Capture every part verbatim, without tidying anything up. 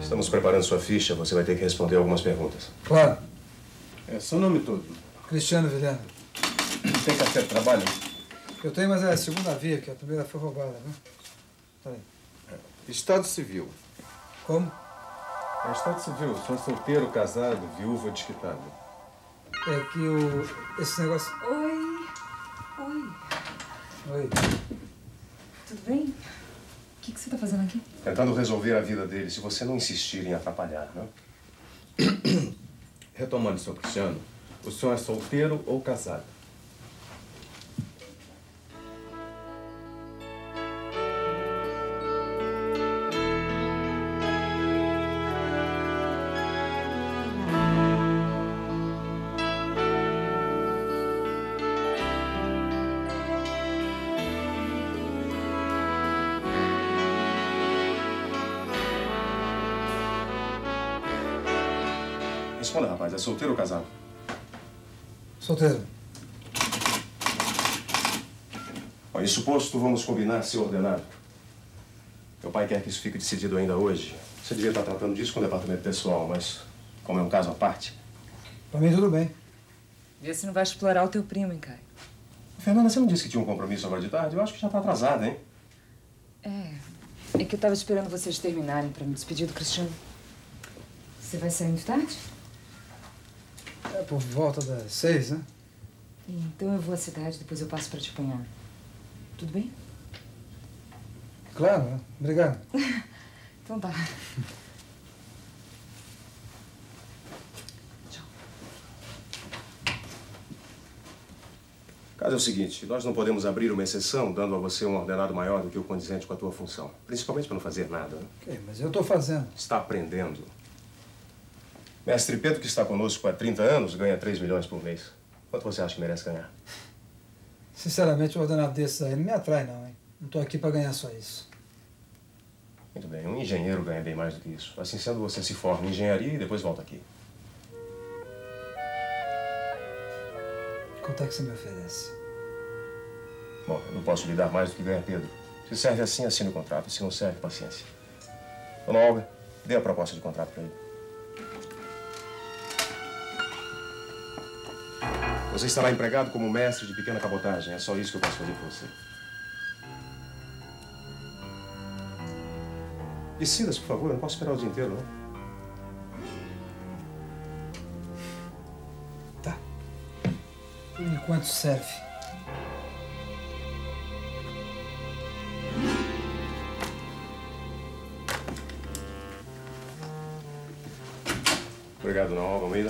Estamos preparando sua ficha. Você vai ter que responder algumas perguntas. Claro. É, seu nome todo. Cristiano Vilhena. Tem carteira de trabalho? Eu tenho, mas é a segunda via, que a primeira foi roubada, né? Peraí. É. Estado civil. Como? É Estado civil. O senhor é solteiro, casado, viúvo ou desquitado? É que o... esse negócio... Oi. Oi. Oi. Tudo bem? O que, que você tá fazendo aqui? Tentando resolver a vida dele, se você não insistir em atrapalhar, né? Retomando, senhor Cristiano, o senhor é solteiro ou casado? Responda, rapaz. É solteiro ou casado? Solteiro. Bom, isso posto, vamos combinar ser ordenado. Meu pai quer que isso fique decidido ainda hoje. Você devia estar tratando disso com o departamento pessoal, mas como é um caso à parte... Pra mim, tudo bem. Vê se não vai explorar o teu primo, hein, Caio? Fernanda, você não disse que tinha um compromisso agora de tarde? Eu acho que já tá atrasada, hein? É. É que eu tava esperando vocês terminarem pra me despedir do Cristiano. Você vai sair muito tarde? É por volta das seis, né? Então eu vou à cidade, depois eu passo pra te apanhar. Tudo bem? Claro, né? Obrigado. Então tá. Tchau. O caso é o seguinte, nós não podemos abrir uma exceção dando a você um ordenado maior do que o condizente com a tua função. Principalmente para não fazer nada, né? Ok, mas eu tô fazendo. Está aprendendo. Mestre Pedro, que está conosco há trinta anos, ganha três milhões por mês. Quanto você acha que merece ganhar? Sinceramente, um ordenado desses aí não me atrai, não, hein? Não tô aqui pra ganhar só isso. Muito bem, um engenheiro ganha bem mais do que isso. Assim sendo, você se forma em engenharia e depois volta aqui. Quanto é que você me oferece? Bom, eu não posso lhe dar mais do que ganha Pedro. Se serve assim, assine o contrato. Se não serve, paciência. Dona Olga, dê a proposta de contrato para ele. Você estará empregado como mestre de pequena cabotagem. É só isso que eu posso fazer por você. Decida-se, por favor. Eu não posso esperar o dia inteiro, não. Tá. Por enquanto serve. Obrigado, Dona Olga Almeida.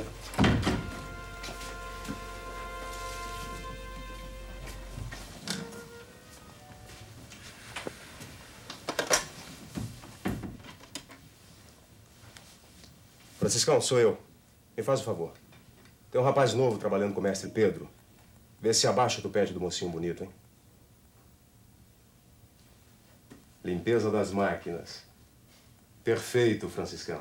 Franciscão, sou eu. Me faz um favor. Tem um rapaz novo trabalhando com o mestre Pedro. Vê se abaixa do pé do mocinho bonito, hein? Limpeza das máquinas. Perfeito, Franciscão.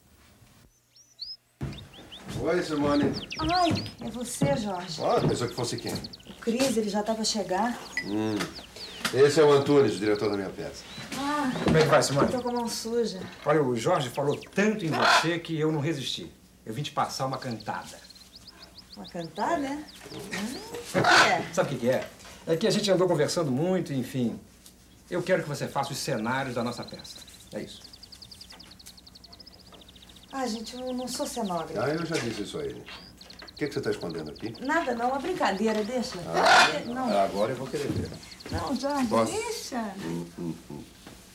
Oi, Simone. Ai, é você, Jorge. Ah, pensou que fosse quem? O Cris, ele já tá pra chegar. Hum. Esse é o Antunes, o diretor da minha peça. Ah, Como é que vai, Simone? eu tô com a mão suja. Olha, o Jorge falou tanto em você que eu não resisti. Eu vim te passar uma cantada. Uma cantar, né? Hum, o que é? Sabe o que que é? É que a gente andou conversando muito, enfim. Eu quero que você faça os cenários da nossa peça. É isso. Ah, gente, eu não sou cenógrafa. Ah, eu já disse isso a ele. O que, que você está escondendo aqui? Nada, não. Uma brincadeira, deixa. Ah, Não, agora eu vou querer ver. não, Jorge, Posso? deixa. Hum, hum, hum.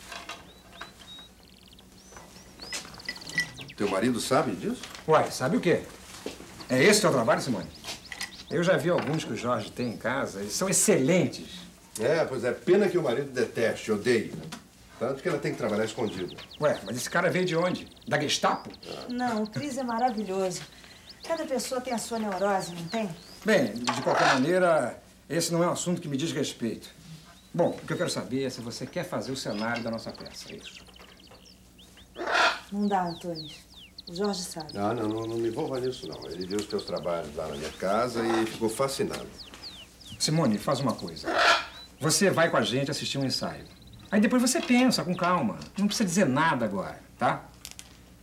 Teu marido sabe disso? Uai, sabe o quê? É esse o teu trabalho, Simone? Eu já vi alguns que o Jorge tem em casa. Eles são excelentes. É, pois é. Pena que o marido deteste, odeie. Né? Tanto que ela tem que trabalhar escondido. Ué, mas esse cara veio de onde? Da Gestapo? Não, o Cris é maravilhoso. Cada pessoa tem a sua neurose, não tem? Bem, de qualquer maneira, esse não é um assunto que me diz respeito. Bom, o que eu quero saber é se você quer fazer o cenário da nossa peça, é isso. Não dá, Antunes. O Jorge sabe. Ah, não, não, não me envolva nisso, não. Ele viu os teus trabalhos lá na minha casa e ficou fascinado. Simone, faz uma coisa. Você vai com a gente assistir um ensaio. Aí depois você pensa com calma. Não precisa dizer nada agora, tá?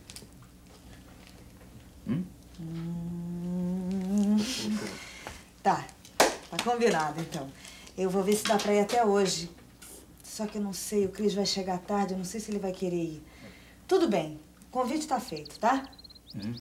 Hum? Hum... Tá, tá combinado, então. Eu vou ver se dá pra ir até hoje. Só que eu não sei, o Cris vai chegar tarde, eu não sei se ele vai querer ir. Tudo bem, o convite tá feito, tá? Hum.